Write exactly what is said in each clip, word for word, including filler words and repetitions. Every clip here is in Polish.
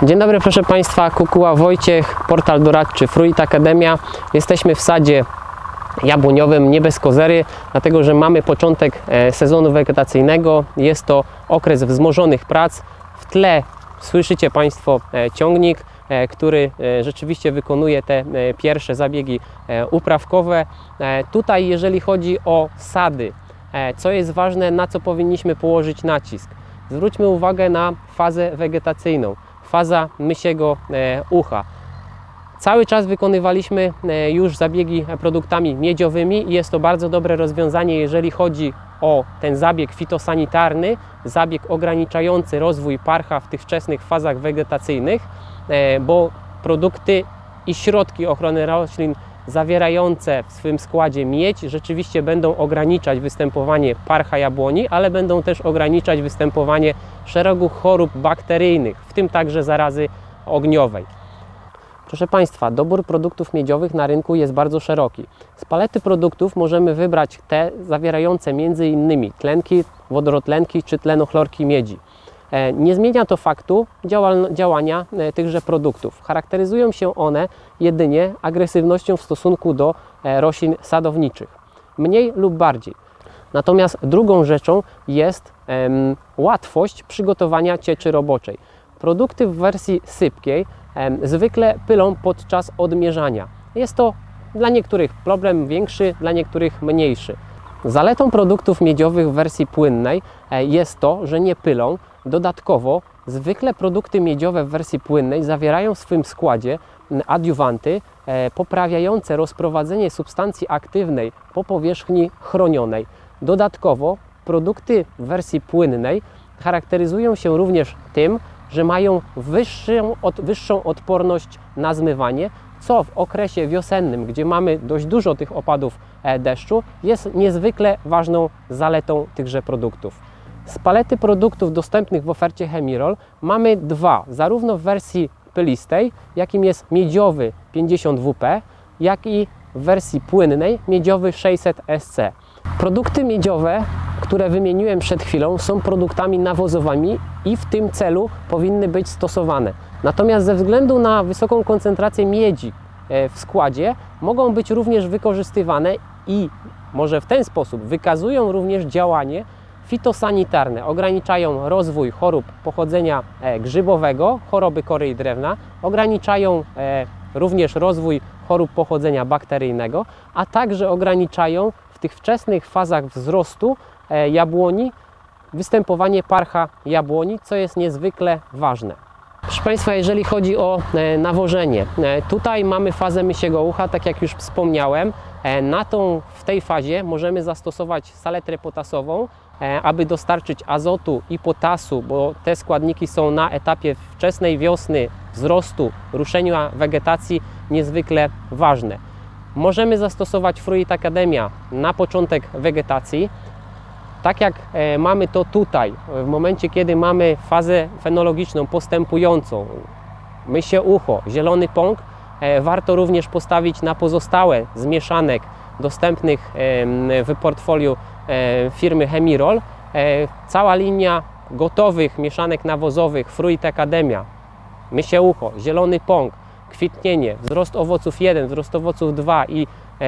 Dzień dobry, proszę Państwa, Kukuła Wojciech, portal doradczy Fruit Academia. Jesteśmy w sadzie jabłoniowym, nie bez kozery, dlatego że mamy początek sezonu wegetacyjnego. Jest to okres wzmożonych prac. W tle słyszycie Państwo ciągnik, który rzeczywiście wykonuje te pierwsze zabiegi uprawkowe. Tutaj, jeżeli chodzi o sady, co jest ważne, na co powinniśmy położyć nacisk? Zwróćmy uwagę na fazę wegetacyjną. Faza mysiego ucha. Cały czas wykonywaliśmy już zabiegi produktami miedziowymi i jest to bardzo dobre rozwiązanie, jeżeli chodzi o ten zabieg fitosanitarny, zabieg ograniczający rozwój parcha w tych wczesnych fazach wegetacyjnych, bo produkty i środki ochrony roślin zawierające w swym składzie miedź rzeczywiście będą ograniczać występowanie parcha jabłoni, ale będą też ograniczać występowanie szeregu chorób bakteryjnych, w tym także zarazy ogniowej. Proszę Państwa, dobór produktów miedziowych na rynku jest bardzo szeroki. Z palety produktów możemy wybrać te zawierające między innymi tlenki, wodorotlenki czy tlenochlorki miedzi. Nie zmienia to faktu działania tychże produktów. Charakteryzują się one jedynie agresywnością w stosunku do roślin sadowniczych, mniej lub bardziej. Natomiast drugą rzeczą jest em, łatwość przygotowania cieczy roboczej. Produkty w wersji sypkiej em, zwykle pylą podczas odmierzania. Jest to dla niektórych problem większy, dla niektórych mniejszy. Zaletą produktów miedziowych w wersji płynnej jest to, że nie pylą. Dodatkowo zwykle produkty miedziowe w wersji płynnej zawierają w swym składzie adiuwanty poprawiające rozprowadzenie substancji aktywnej po powierzchni chronionej. Dodatkowo produkty w wersji płynnej charakteryzują się również tym, że mają wyższą, od, wyższą odporność na zmywanie, co w okresie wiosennym, gdzie mamy dość dużo tych opadów deszczu, jest niezwykle ważną zaletą tychże produktów. Z palety produktów dostępnych w ofercie Chemirol mamy dwa, zarówno w wersji pylistej, jakim jest miedziowy pięćdziesiąt W P, jak i w wersji płynnej miedziowy sześćset S C. Produkty miedziowe, które wymieniłem przed chwilą, są produktami nawozowymi i w tym celu powinny być stosowane. Natomiast ze względu na wysoką koncentrację miedzi w składzie mogą być również wykorzystywane i może w ten sposób wykazują również działanie fitosanitarne, ograniczają rozwój chorób pochodzenia grzybowego, choroby kory i drewna, ograniczają również rozwój chorób pochodzenia bakteryjnego, a także ograniczają w tych wczesnych fazach wzrostu jabłoni występowanie parcha jabłoni, co jest niezwykle ważne. Proszę Państwa, jeżeli chodzi o nawożenie, tutaj mamy fazę mysiego ucha, tak jak już wspomniałem. Na tą, w tej fazie możemy zastosować saletrę potasową, aby dostarczyć azotu i potasu, bo te składniki są na etapie wczesnej wiosny, wzrostu, ruszenia wegetacji niezwykle ważne. Możemy zastosować Fruit Academia na początek wegetacji, tak jak mamy to tutaj, w momencie kiedy mamy fazę fenologiczną postępującą, mysie ucho, zielony pąk, warto również postawić na pozostałe z mieszanek dostępnych w portfolio firmy Chemirol. Cała linia gotowych mieszanek nawozowych Fruit Academia, mysie ucho, zielony pąk, kwitnienie, wzrost owoców jeden, wzrost owoców dwa i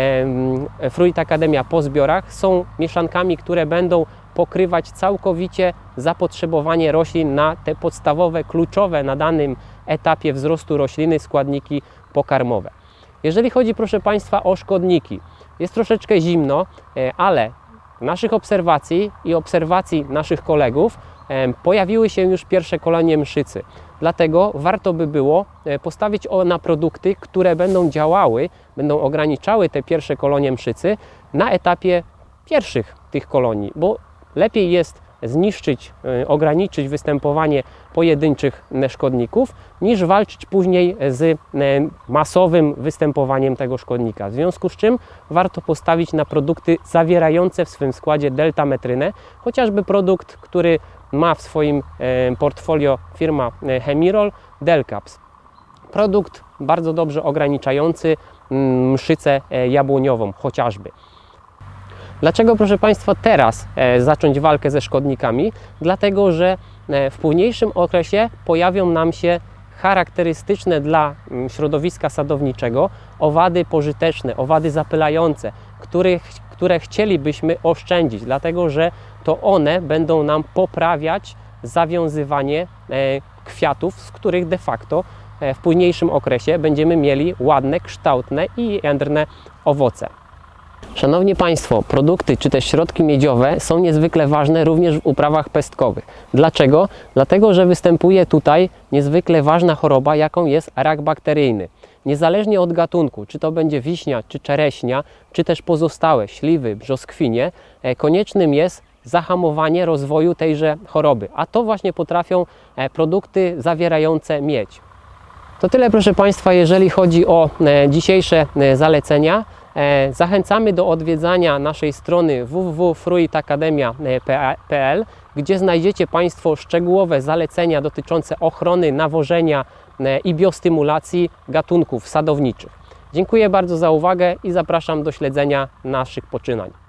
Fruit Academia po zbiorach są mieszankami, które będą pokrywać całkowicie zapotrzebowanie roślin na te podstawowe, kluczowe na danym etapie wzrostu rośliny składniki pokarmowe. Jeżeli chodzi, proszę Państwa, o szkodniki, jest troszeczkę zimno, ale naszych obserwacji i obserwacji naszych kolegów pojawiły się już pierwsze kolonie mszycy. Dlatego warto by było postawić na produkty, które będą działały, będą ograniczały te pierwsze kolonie mszycy na etapie pierwszych tych kolonii, bo lepiej jest zniszczyć, ograniczyć występowanie pojedynczych szkodników, niż walczyć później z masowym występowaniem tego szkodnika. W związku z czym warto postawić na produkty zawierające w swym składzie deltametrynę, chociażby produkt, który ma w swoim portfolio firma Chemirol, Delcaps. Produkt bardzo dobrze ograniczający mszycę jabłoniową chociażby. Dlaczego, proszę Państwa, teraz zacząć walkę ze szkodnikami? Dlatego, że w późniejszym okresie pojawią nam się charakterystyczne dla środowiska sadowniczego, owady pożyteczne, owady zapylające, których, które chcielibyśmy oszczędzić, dlatego że to one będą nam poprawiać zawiązywanie kwiatów, z których de facto w późniejszym okresie będziemy mieli ładne, kształtne i jędrne owoce. Szanowni Państwo, produkty czy też środki miedziowe są niezwykle ważne również w uprawach pestkowych. Dlaczego? Dlatego, że występuje tutaj niezwykle ważna choroba, jaką jest rak bakteryjny. Niezależnie od gatunku, czy to będzie wiśnia, czy czereśnia, czy też pozostałe śliwy, brzoskwinie, koniecznym jest zahamowanie rozwoju tejże choroby, a to właśnie potrafią produkty zawierające miedź. To tyle, proszę Państwa, jeżeli chodzi o dzisiejsze zalecenia. Zachęcamy do odwiedzania naszej strony w w w kropka fruit academia kropka p l, gdzie znajdziecie Państwo szczegółowe zalecenia dotyczące ochrony, nawożenia i biostymulacji gatunków sadowniczych. Dziękuję bardzo za uwagę i zapraszam do śledzenia naszych poczynań.